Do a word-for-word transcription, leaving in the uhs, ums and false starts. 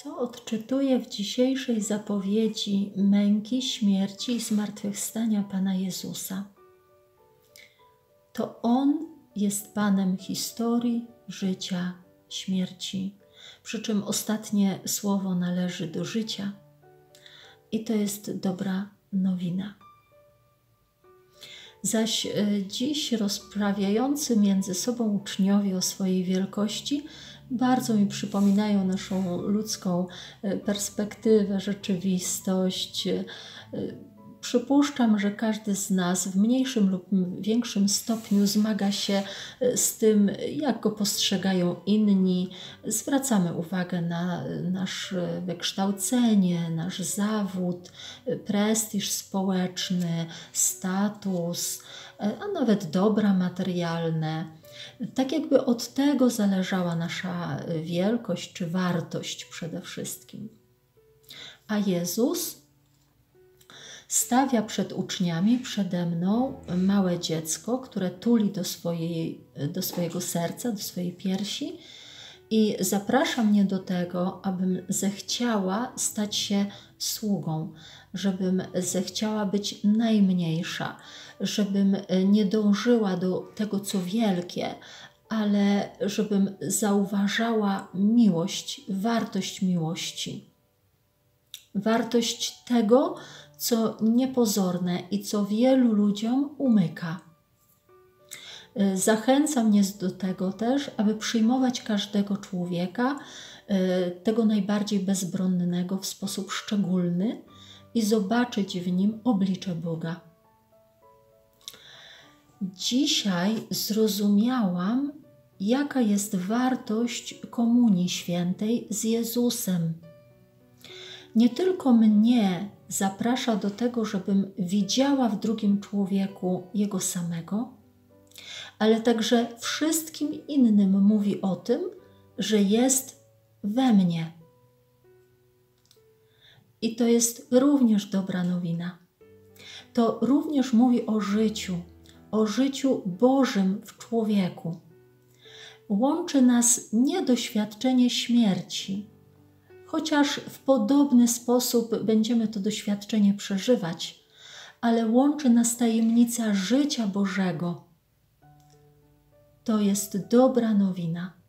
Co odczytuję w dzisiejszej zapowiedzi męki, śmierci i zmartwychwstania Pana Jezusa? To On jest Panem historii, życia, śmierci, przy czym ostatnie słowo należy do życia i to jest dobra nowina. Zaś dziś rozprawiający między sobą uczniowie o swojej wielkości bardzo mi przypominają naszą ludzką perspektywę, rzeczywistość. Przypuszczam, że każdy z nas w mniejszym lub większym stopniu zmaga się z tym, jak go postrzegają inni. Zwracamy uwagę na nasze wykształcenie, nasz zawód, prestiż społeczny, status, a nawet dobra materialne. Tak jakby od tego zależała nasza wielkość czy wartość przede wszystkim. A Jezus stawia przed uczniami, przede mną małe dziecko, które tuli do, swojej, do swojego serca, do swojej piersi i zaprasza mnie do tego, abym zechciała stać się sługą, żebym zechciała być najmniejsza, żebym nie dążyła do tego, co wielkie, ale żebym zauważała miłość, wartość miłości. Wartość tego, co niepozorne i co wielu ludziom umyka. Zachęca mnie do tego też, aby przyjmować każdego człowieka, tego najbardziej bezbronnego w sposób szczególny i zobaczyć w nim oblicze Boga. Dzisiaj zrozumiałam, jaka jest wartość Komunii Świętej z Jezusem. Nie tylko mnie zaprasza do tego, żebym widziała w drugim człowieku Jego samego, ale także wszystkim innym mówi o tym, że jest we mnie. I to jest również dobra nowina. To również mówi o życiu, o życiu Bożym w człowieku. Łączy nas nie doświadczenie śmierci, chociaż w podobny sposób będziemy to doświadczenie przeżywać, ale łączy nas tajemnica życia Bożego. To jest dobra nowina.